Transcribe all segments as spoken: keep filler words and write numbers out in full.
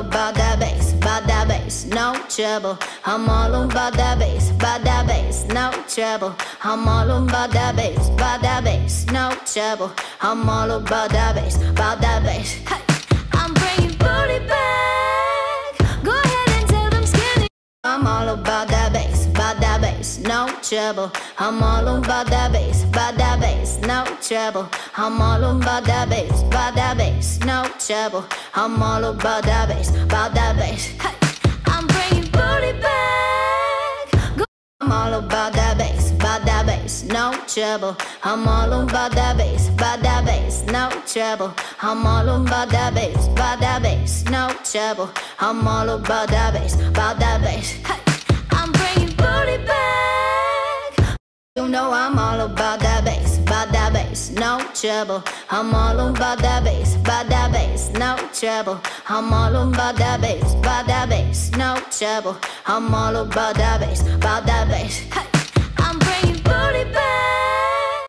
about that bass, about that bass, no trouble. I'm all about that bass, about that bass, no trouble. I'm all about that bass, about that bass, no trouble. I'm all about that bass, about that bass. Hey, I'm bringing booty back. Go ahead and tell them skinny. I'm all about that bass, about that bass, no trouble. I'm all about that bass, about that bass, no trouble. I'm all about that bass, about that bass, no trouble. I'm all about that bass, about that bass. Hey, I'm bringing booty back. Go I'm all about that bass, about that bass, no trouble. I'm all about that bass, about that bass, no trouble. I'm all about that bass, about that bass, no trouble. I'm all about that bass, about that bass. Hey, I'm bringing booty back. You know I'm all about that bass, about that bass, no trouble. I'm all about that bass, about that bass, no trouble. I'm all about that bass, about that bass, no trouble. I'm all about that bass, about that bass. Hey, I'm bringing booty back.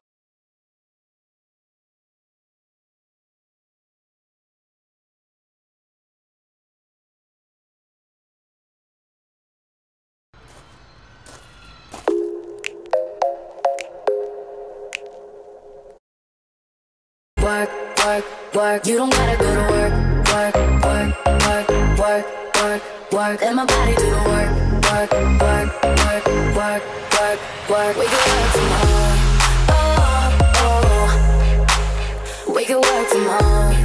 Work, work, work. You don't gotta go to work. Work, work, work, work, work, work. Let my body do the work. Work, work, work, work, work, work. We can work from home. Oh, oh. We can work from home.